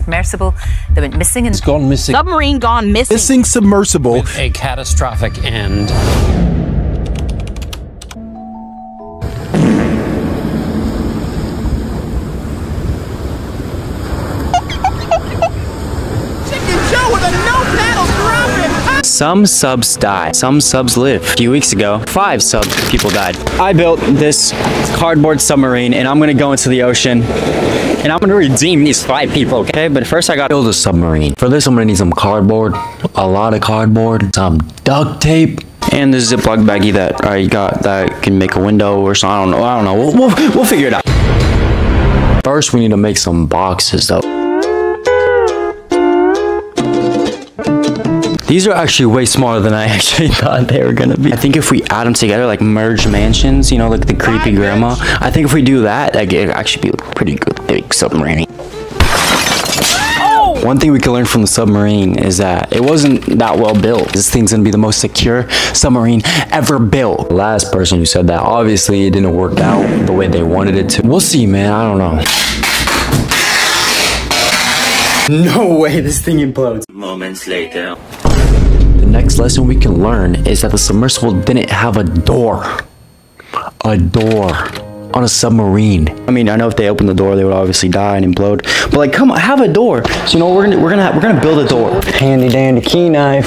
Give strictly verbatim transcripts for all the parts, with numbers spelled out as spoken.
submersible that went missing. And it's gone missing. Submarine gone missing. Missing submersible. With a catastrophic end. Some subs die, some subs live. A few weeks ago, five sub people died. I built this cardboard submarine and I'm gonna go into the ocean and I'm gonna redeem these five people, okay? But first I gotta build a submarine. For this I'm gonna need some cardboard, a lot of cardboard, some duct tape, and this Ziploc baggie that I got that can make a window or something. I don't know, I don't know, we'll, we'll, we'll figure it out. First we need to make some boxes though. These are actually way smaller than I actually thought they were gonna be. I think if we add them together, like merge mansions, you know, like the creepy grandma. I think if we do that, like it'd actually be a pretty good big submarine. Oh! One thing we can learn from the submarine is that it wasn't that well built. This thing's gonna be the most secure submarine ever built. The last person who said that, obviously it didn't work out the way they wanted it to. We'll see, man, I don't know. No way this thing implodes. Moments later. The next lesson we can learn is that the submersible didn't have a door. A door on a submarine. I mean, I know if they opened the door, they would obviously die and implode. But like, come on, have a door. So you know, we're gonna we're gonna we're gonna build a door. Handy dandy key knife.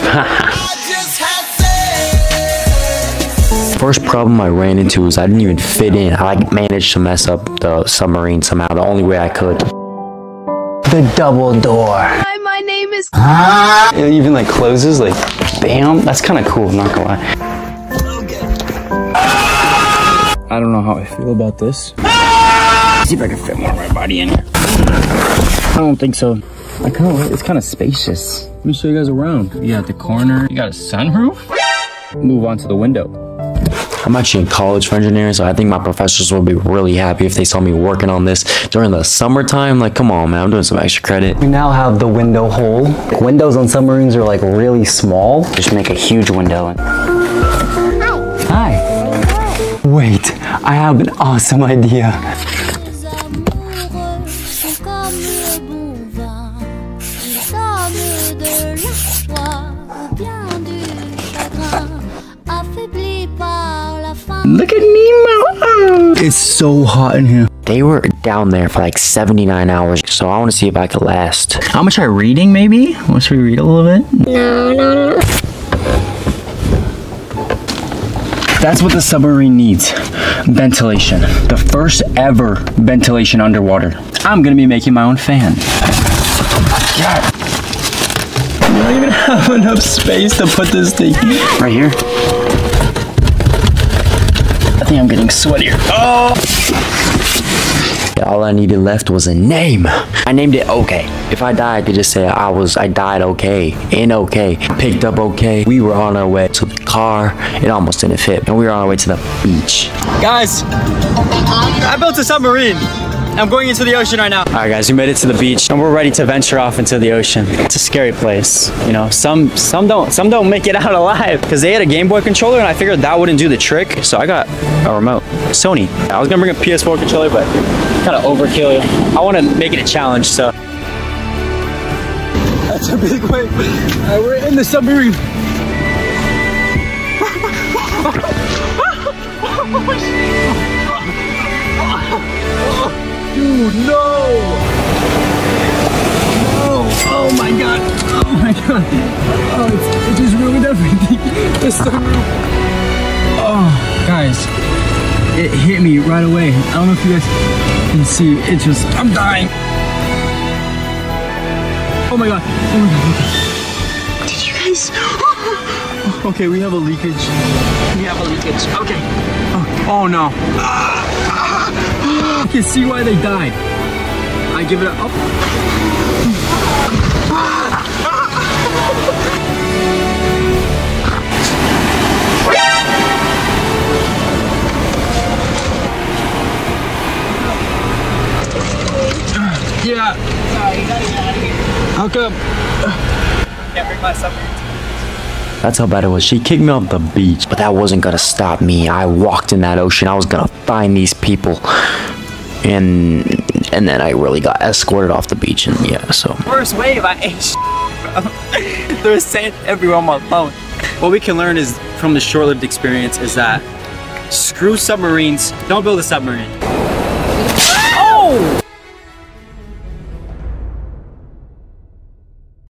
First problem I ran into was I didn't even fit in. I managed to mess up the submarine somehow. The only way I could. The double door. Hi, my name is. It even like closes, like, bam. That's kind of cool, I'm not gonna lie. I don't know how I feel about this. Let's see if I can fit more of my body in here. I don't think so. I kind of, it's kind of spacious. Let me show you guys around. You got the corner. You got a sunroof. Move on to the window. I'm actually in college for engineering, so I think my professors will be really happy if they saw me working on this during the summertime. Like, come on, man, I'm doing some extra credit. We now have the window hole. Windows on submarines are like really small. Just make a huge window. Hi. Hi. Wait, I have an awesome idea. Look at Nemo! It's so hot in here. They were down there for like seventy-nine hours, so I want to see if I could last. How much are we reading, maybe? Once we read a little bit? No, no, no. That's what the submarine needs. Ventilation. The first ever ventilation underwater. I'm gonna be making my own fan. God. I don't even have enough space to put this thing right here. I think I'm getting sweatier. Oh! All I needed left was a name. I named it okay. If I died, I could just say I was, I died okay, in okay, picked up okay. We were on our way to the car. It almost didn't fit, and we were on our way to the beach. Guys, I built a submarine. I'm going into the ocean right now. All right, guys, we made it to the beach, and we're ready to venture off into the ocean. It's a scary place, you know. Some some don't some don't make it out alive because they had a Game Boy controller, and I figured that wouldn't do the trick, so I got a remote. Sony. I was gonna bring a P S four controller, but kind of overkill. I want to make it a challenge, so. That's a big wave. Uh, we're in the submarine. Dude, no! No! Oh my god! Oh my god! Oh, it's, it just ruined everything. It's so rude. Oh, guys, it hit me right away. I don't know if you guys can see. It just, I'm dying. Oh my god! Oh my god! Did you guys? Okay, we have a leakage. We have a leakage. Okay. Oh, oh no. I can see why they died. I give it up. Yeah. Sorry, you gotta get out of here. How come? Can't bring my submarine. That's how bad it was. She kicked me off the beach, but that wasn't gonna stop me. I walked in that ocean. I was gonna find these people. And and then I really got escorted off the beach, and yeah, so. First wave, I ate shit, bro. There was sand everywhere on my phone. What we can learn is from the short-lived experience is that screw submarines. Don't build a submarine.